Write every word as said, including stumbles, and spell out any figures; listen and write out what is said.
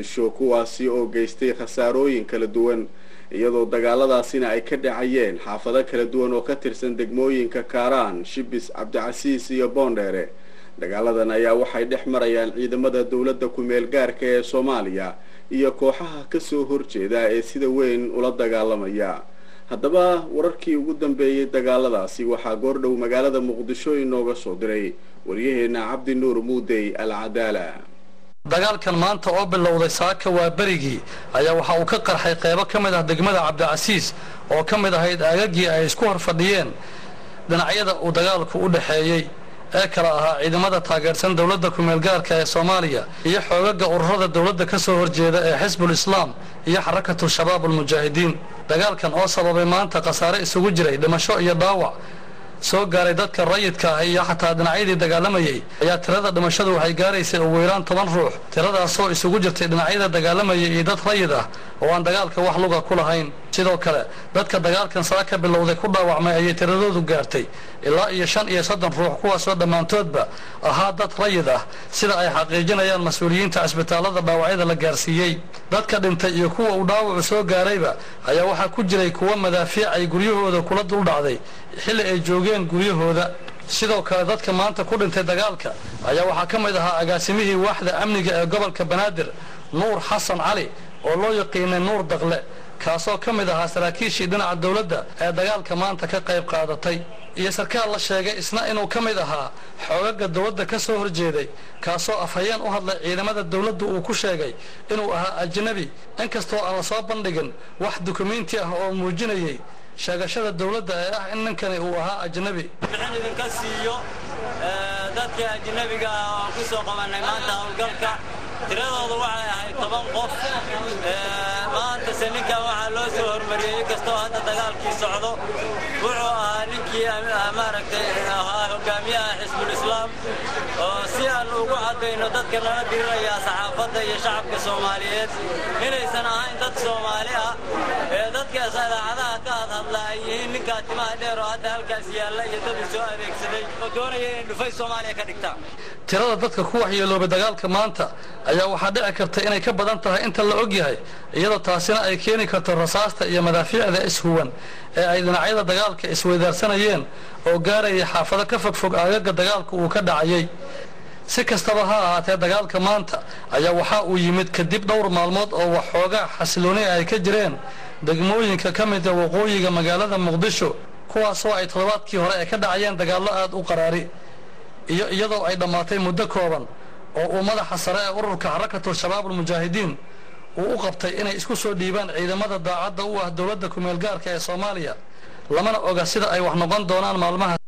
muqdisho kuwaasi oo geystay khasaarooyin kala duwan iyadoo dagaaladaasina ay ka dhacayeen xaafado kala duwan oo ka tirsan degmooyinka Kaaraan, Shibis, Cabdicasiis iyo Boondheere. dagaaladan ayaa waxay dhex marayaan ciidamada dawladda ku meel gaarka ee Soomaaliya iyo kooxaha ka soo horjeeda ee sida weyn ula dagaalamaya. haddaba wararkii ugu dambeeyay dagaaladaasi waxaa goordhow magaalada Muqdisho inooga soo diray wariyaheena Cabdi Nuur Muudey Al-Cadaala. dagaalkan maanta oo bilowday saaka waa berigii ayaa waxa uu ka qarxay qaybo ka mid ah degmada Cabdicasiis oo ka mid ahayd aagagii ay isku horfadhiyeen dhinacyada uu dagaalku u dhaxeeyay ee kala ahaa ciidamada taageersan dawladda ku meel gaarka ee Soomaaliya iyo xoogaga ururada dawladda ka soo horjeeda ee Xisbul Islaam iyo xarakatu shabaab al-mujaahidiin. dagaalkan oo sababay maanta khasaare isugu jiray dhimasho iyo dhaawac soo gaaray dadka rayidka ah iyo xataa dhinacyadii dagaalamayay ayaa tirada dhimashadu waxay gaaraysay ugu yaraan toban ruux. tiradaas oo isugu jirtay dhinacyada dagaalamayay iyo dad rayid ah oo aan dagaalka wax luga ku lahayn. sidoo kale dadka dagaalkan saaka bilowday ku dhaawacmay ayay tiradoodu gaartay ilaa iyo shan iyo soddon ruux kuwaasoo dhammaantoodba ahaa dad rayid ah sida ay xaqiijinayaan mas-uuliyiinta cisbitaalada dhaawacyada la gaarsiiyey. dadka dhintay iyo kuwa uu dhaawacu soo gaarayba ayaa waxaa ku jiray kuwa madaafiic ay guryahooda kula dul dhacday xilli ay joogeen guryahooda. sidoo kale dadka maanta ku dhintay dagaalka ayaa waxaa ka mid ahaa agaasimihii waaxda amniga ee gobolka Banaadir Nuur Xasan Cali oo loo yaqiinay Nuur Daqle kaasoo ka mid ahaa saraakiishii dhinaca dawladda ee dagaalka maanta ka qayb qaadatay iyo sarkaal la sheegay isna inuu ka mid ahaa xoogaga dawladda ka soo horjeeday kaasoo afhayeen u hadlay ciidamada dawladda uu ku sheegay inuu ahaa ajnabi inkastoo aan la soo bandhigin wax dukumeenti ah oo muujinayay sheegashada dawladda ee ah in ninkani uu ahaa ajnabi. waxaan idinka siiyo dadka ajnabiga ah oo ku soo qabanay maanta hawlgalka tiradoodu waxay ahayd toban qof. maanta ninka waxaa loo soo hormariyay kastoo hadda dagaalkii socdo wuxuu ahaa ninkii maaragtay ahaa hogaamiyaha Xisbul Islaam oo si aan ugu cadayno dadka nala diriraya saxaafadda iyo shacabka Soomaaliyeed inaysan ahayn dad Soomaali ah ee dadka idaacadaha ka hadlaya yihiin ninka timaha dheer oo hadda halkaas yaalla iyo dad soo adeegsaday oo doonaya in dhufay Soomaaliya ka dhigtaan. tirada dadka ku waxyeeloobay dagaalka maanta ayaa waxaa dhici karta inay ka badan tahay inta la og yahay iyadoo taasina ay keeni karto rasaasta iyo madaafiicda ishuwan ee ay dhinacyada dagaalka isweydaarsanayeen oo gaarayay xaafado ka fogfog aagaga dagaalku uu ka dhacayay. si kastaba ha ahaatee dagaalka maanta ayaa waxa uu yimid kadib dhowr maalmood oo waxoogaa xasilooni ay ka jireen degmooyinka ka mid ah waqooyiga magaalada Muqdisho kuwaasoo ay toddobaadkii hore ay ka dhacayeen dagaallo aad u qaraari iyo iyadoo ay dhamaatay muddo kooban oo uu madaxa sare ee ururka xarakatu shabaab al-mujaahidiin uu u qabtay inay isku soo dhiibaan ciidamada daacadda u ah dawladda ku meel gaarka ee Soomaaliya lamana oga sida ay wax noqon doonaan maalmaha